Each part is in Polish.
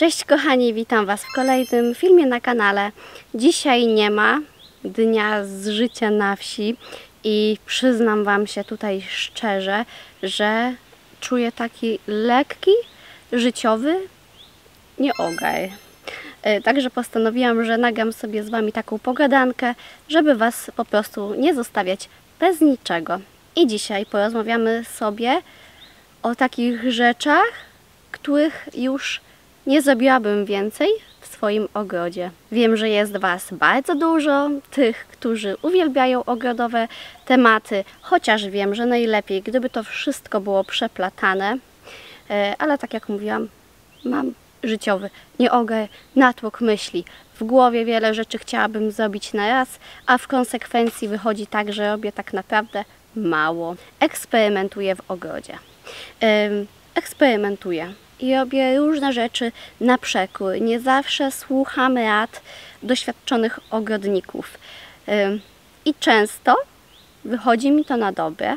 Cześć kochani, witam Was w kolejnym filmie na kanale. Dzisiaj nie ma dnia z życia na wsi i przyznam Wam się tutaj szczerze, że czuję taki lekki, życiowy nieogaj. Także postanowiłam, że nagram sobie z Wami taką pogadankę, żeby Was po prostu nie zostawiać bez niczego. I dzisiaj porozmawiamy sobie o takich rzeczach, których już nie zrobiłabym więcej w swoim ogrodzie. Wiem, że jest Was bardzo dużo, tych, którzy uwielbiają ogrodowe tematy, chociaż wiem, że najlepiej, gdyby to wszystko było przeplatane, ale tak jak mówiłam, mam życiowy nieogaj, natłok myśli. W głowie wiele rzeczy chciałabym zrobić na raz, a w konsekwencji wychodzi tak, że robię tak naprawdę mało. Eksperymentuję w ogrodzie. Eksperymentuję i robię różne rzeczy na przekór. Nie zawsze słucham rad doświadczonych ogrodników. I często wychodzi mi to na dobre.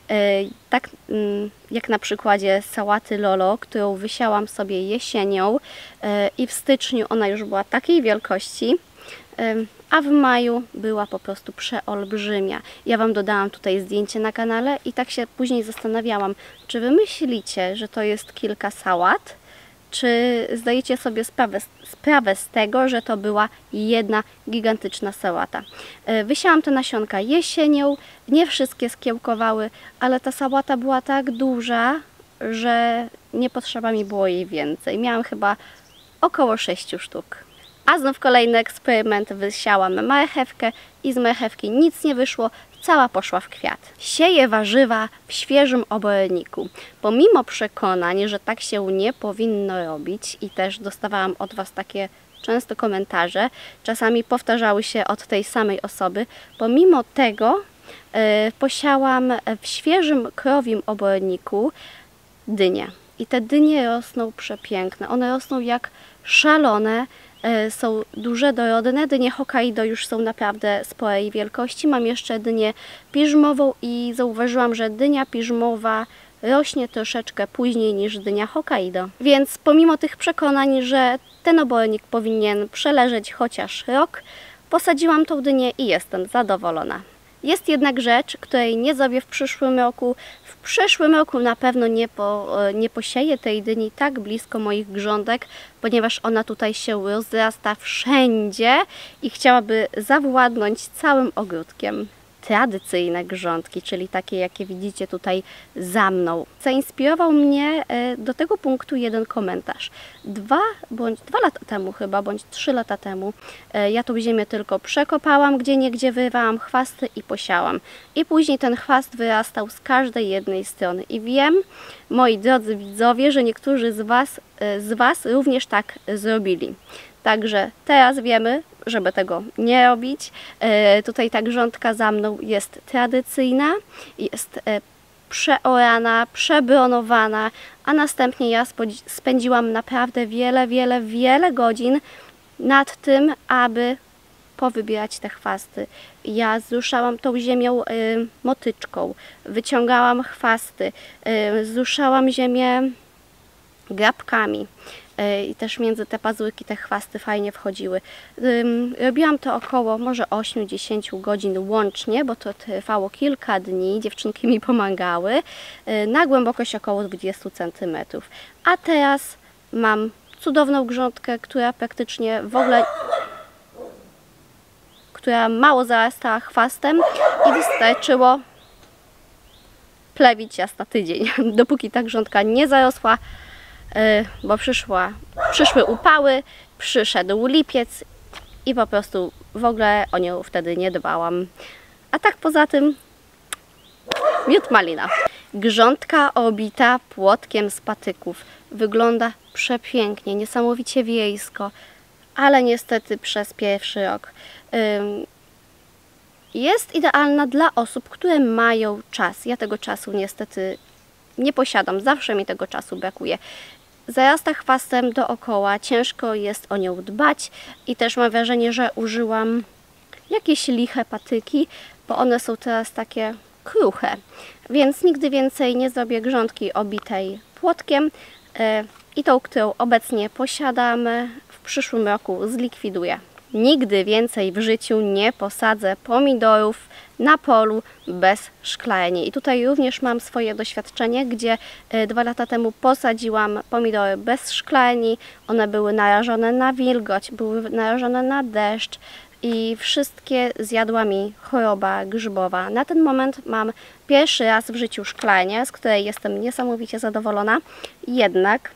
Tak jak na przykładzie sałaty Lolo, którą wysiałam sobie jesienią i w styczniu ona już była takiej wielkości, a w maju była po prostu przeolbrzymia. Ja Wam dodałam tutaj zdjęcie na kanale i tak się później zastanawiałam, czy Wy myślicie, że to jest kilka sałat, czy zdajecie sobie sprawę z tego, że to była jedna gigantyczna sałata. Wysiałam te nasionka jesienią, nie wszystkie skiełkowały, ale ta sałata była tak duża, że nie potrzeba mi było jej więcej. Miałam chyba około 6 sztuk. A znów kolejny eksperyment, wysiałam marchewkę i z marchewki nic nie wyszło, cała poszła w kwiat. Sieję warzywa w świeżym oborniku. Pomimo przekonań, że tak się nie powinno robić i też dostawałam od Was takie często komentarze, czasami powtarzały się od tej samej osoby, pomimo tego posiałam w świeżym krowim oborniku dynie. I te dynie rosną przepiękne, one rosną jak szalone. Są duże, dorodne. Dynie Hokkaido już są naprawdę sporej wielkości. Mam jeszcze dynię piżmową i zauważyłam, że dynia piżmowa rośnie troszeczkę później niż dynia Hokkaido. Więc pomimo tych przekonań, że ten obornik powinien przeleżeć chociaż rok, posadziłam tą dynię i jestem zadowolona. Jest jednak rzecz, której nie zrobię w przyszłym roku. W przyszłym roku na pewno nie posieję tej dyni tak blisko moich grządek, ponieważ ona tutaj się rozrasta wszędzie i chciałaby zawładnąć całym ogródkiem. Tradycyjne grządki, czyli takie, jakie widzicie tutaj za mną. Zainspirował mnie do tego punktu jeden komentarz. 2 lata temu chyba, bądź 3 lata temu, ja tą ziemię tylko przekopałam, gdzieniegdzie wyrwałam chwasty i posiałam. I później ten chwast wyrastał z każdej jednej strony. I wiem, moi drodzy widzowie, że niektórzy z Was również tak zrobili. Także teraz wiemy, żeby tego nie robić. Tutaj ta grządka za mną jest tradycyjna, jest przeorana, przebronowana, a następnie ja spędziłam naprawdę wiele godzin nad tym, aby powybierać te chwasty. Ja zruszałam tą ziemią motyczką, wyciągałam chwasty, zruszałam ziemię grabkami. I też między te pazurki te chwasty fajnie wchodziły. Robiłam to około może 8-10 godzin łącznie, bo to trwało kilka dni, dziewczynki mi pomagały, na głębokość około 20 cm. A teraz mam cudowną grządkę, która praktycznie w ogóle, która mało zarastała chwastem i wystarczyło plewić na tydzień, dopóki ta grządka nie zarosła, bo przyszły upały, przyszedł lipiec i po prostu w ogóle o nią wtedy nie dbałam. A tak poza tym miód malina. Grządka obita płotkiem z patyków. Wygląda przepięknie, niesamowicie wiejsko, ale niestety przez pierwszy rok jest idealna dla osób, które mają czas. Ja tego czasu niestety nie posiadam, zawsze mi tego czasu brakuje. Zarasta chwastem dookoła, ciężko jest o nią dbać i też mam wrażenie, że użyłam jakieś liche patyki, bo one są teraz takie kruche. Więc nigdy więcej nie zrobię grządki obitej płotkiem. i tą, którą obecnie posiadam, w przyszłym roku zlikwiduję. Nigdy więcej w życiu nie posadzę pomidorów na polu bez szklarni. I tutaj również mam swoje doświadczenie, gdzie 2 lata temu posadziłam pomidory bez szklarni. One były narażone na wilgoć, były narażone na deszcz i wszystkie zjadła mi choroba grzybowa. Na ten moment mam pierwszy raz w życiu szklarnię, z której jestem niesamowicie zadowolona. Jednak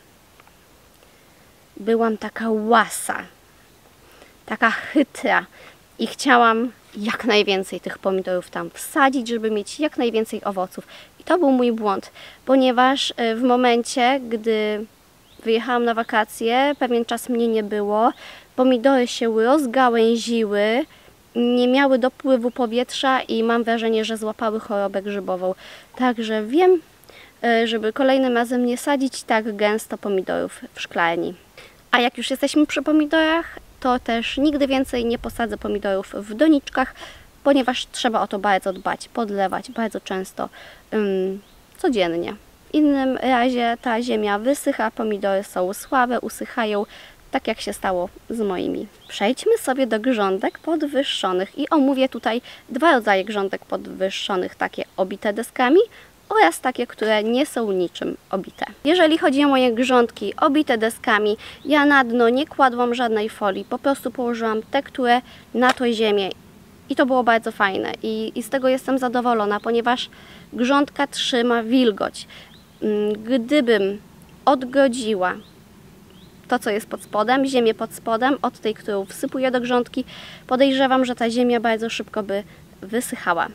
byłam taka łasa, taka chytra i chciałam jak najwięcej tych pomidorów tam wsadzić, żeby mieć jak najwięcej owoców. I to był mój błąd, ponieważ w momencie, gdy wyjechałam na wakacje, pewien czas mnie nie było, pomidory się rozgałęziły, nie miały dopływu powietrza i mam wrażenie, że złapały chorobę grzybową. Także wiem, żeby kolejnym razem nie sadzić tak gęsto pomidorów w szklarni. A jak już jesteśmy przy pomidorach, to też nigdy więcej nie posadzę pomidorów w doniczkach, ponieważ trzeba o to bardzo dbać, podlewać bardzo często, codziennie. W innym razie ta ziemia wysycha, pomidory są słabe, usychają, tak jak się stało z moimi. Przejdźmy sobie do grządek podwyższonych i omówię tutaj 2 rodzaje grządek podwyższonych, takie obite deskami oraz takie, które nie są niczym obite. Jeżeli chodzi o moje grządki obite deskami, ja na dno nie kładłam żadnej folii, po prostu położyłam te, które na to ziemię. I to było bardzo fajne i z tego jestem zadowolona, ponieważ grządka trzyma wilgoć. Gdybym odgrodziła to, co jest pod spodem, ziemię pod spodem, od tej, którą wsypuję do grządki, podejrzewam, że ta ziemia bardzo szybko by wysychała.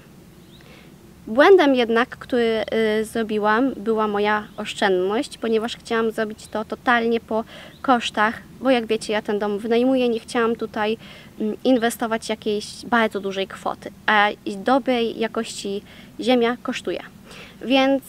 Błędem jednak, który zrobiłam, była moja oszczędność, ponieważ chciałam zrobić to totalnie po kosztach, bo jak wiecie, ja ten dom wynajmuję, nie chciałam tutaj inwestować jakiejś bardzo dużej kwoty, a dobrej jakości ziemia kosztuje. Więc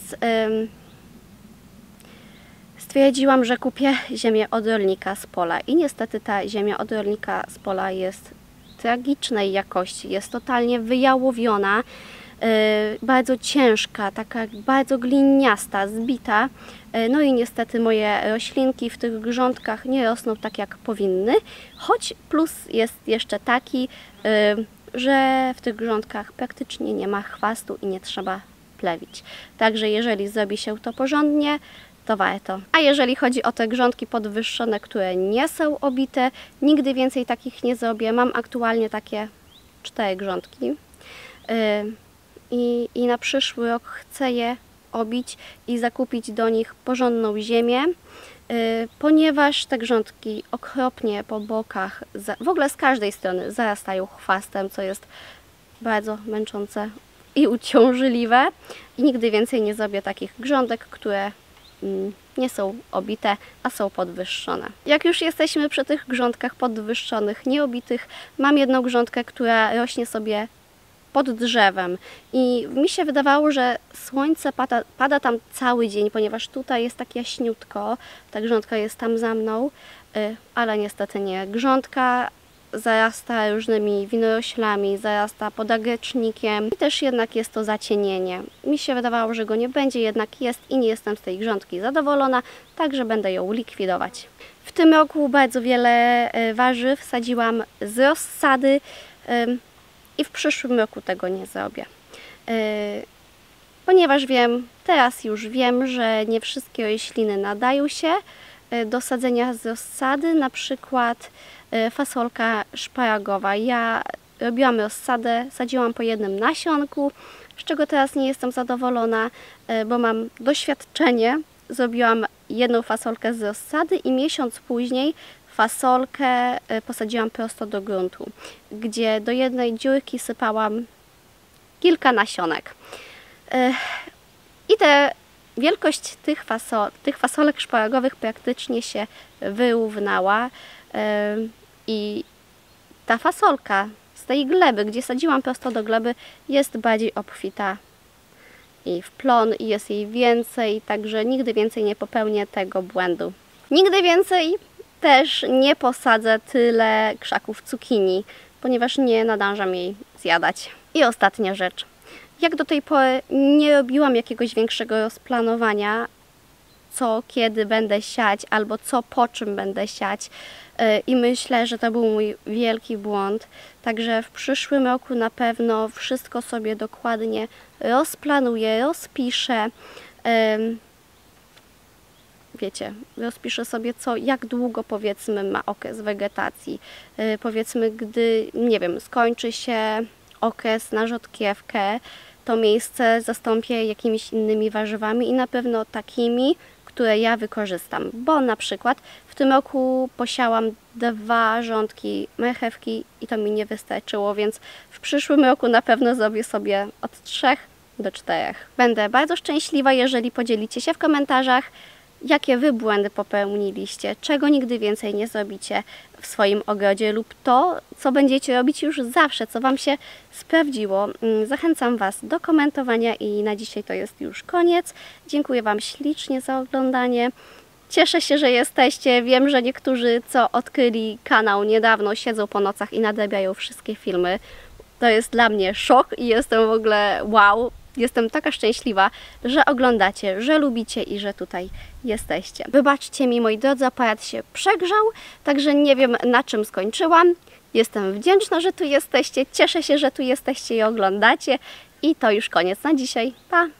stwierdziłam, że kupię ziemię od rolnika z pola i niestety ta ziemia od rolnika z pola jest tragicznej jakości, jest totalnie wyjałowiona, bardzo ciężka, taka bardzo gliniasta, zbita. No i niestety moje roślinki w tych grządkach nie rosną tak jak powinny, choć plus jest jeszcze taki, że w tych grządkach praktycznie nie ma chwastu i nie trzeba plewić. Także jeżeli zrobi się to porządnie, to warto. A jeżeli chodzi o te grządki podwyższone, które nie są obite, nigdy więcej takich nie zrobię. Mam aktualnie takie 4 grządki. I na przyszły rok chcę je obić i zakupić do nich porządną ziemię, ponieważ te grządki okropnie po bokach, w ogóle z każdej strony zarastają chwastem, co jest bardzo męczące i uciążliwe. I nigdy więcej nie zrobię takich grządek, które nie są obite, a są podwyższone. Jak już jesteśmy przy tych grządkach podwyższonych, nieobitych, mam jedną grządkę, która rośnie sobie pod drzewem i mi się wydawało, że słońce pada tam cały dzień, ponieważ tutaj jest tak jaśniutko, ta grządka jest tam za mną, ale niestety nie. Grządka zarasta różnymi winoroślami, zarasta podagecznikiem i też jednak jest to zacienienie. Mi się wydawało, że go nie będzie, jednak jest i nie jestem z tej grządki zadowolona, także będę ją likwidować. W tym roku bardzo wiele warzyw sadziłam z rozsady i w przyszłym roku tego nie zrobię. Ponieważ teraz już wiem, że nie wszystkie rośliny nadają się do sadzenia z rozsady, na przykład fasolka szparagowa. Ja robiłam rozsadę, sadziłam po jednym nasionku, z czego teraz nie jestem zadowolona, bo mam doświadczenie. Zrobiłam jedną fasolkę z rozsady i miesiąc później fasolkę posadziłam prosto do gruntu, gdzie do jednej dziurki sypałam kilka nasionek. I wielkość tych fasolek szparagowych praktycznie się wyrównała i ta fasolka z tej gleby, gdzie sadziłam prosto do gleby, jest bardziej obfita i w plon i jest jej więcej, także nigdy więcej nie popełnię tego błędu. Nigdy więcej też nie posadzę tyle krzaków cukinii, ponieważ nie nadążam jej zjadać. I ostatnia rzecz. Jak do tej pory nie robiłam jakiegoś większego rozplanowania, co kiedy będę siać albo co po czym będę siać. I myślę, że to był mój wielki błąd. Także w przyszłym roku na pewno wszystko sobie dokładnie rozplanuję, rozpiszę. Wiecie, rozpiszę sobie jak długo powiedzmy ma okres wegetacji. Powiedzmy, gdy, nie wiem, skończy się okres na rzodkiewkę, to miejsce zastąpię jakimiś innymi warzywami i na pewno takimi, które ja wykorzystam. Bo na przykład w tym roku posiałam 2 rządki marchewki i to mi nie wystarczyło, więc w przyszłym roku na pewno zrobię sobie od 3 do 4. Będę bardzo szczęśliwa, jeżeli podzielicie się w komentarzach, jakie wy błędy popełniliście, czego nigdy więcej nie zrobicie w swoim ogrodzie lub to, co będziecie robić już zawsze, co wam się sprawdziło. Zachęcam was do komentowania i na dzisiaj to jest już koniec. Dziękuję wam ślicznie za oglądanie. Cieszę się, że jesteście. Wiem, że niektórzy, co odkryli kanał niedawno, siedzą po nocach i nadrabiają wszystkie filmy. To jest dla mnie szok i jestem w ogóle wow. Jestem taka szczęśliwa, że oglądacie, że lubicie i że tutaj jesteście. Wybaczcie mi, moi drodzy, aparat się przegrzał, także nie wiem, na czym skończyłam. Jestem wdzięczna, że tu jesteście, cieszę się, że tu jesteście i oglądacie. I to już koniec na dzisiaj. Pa!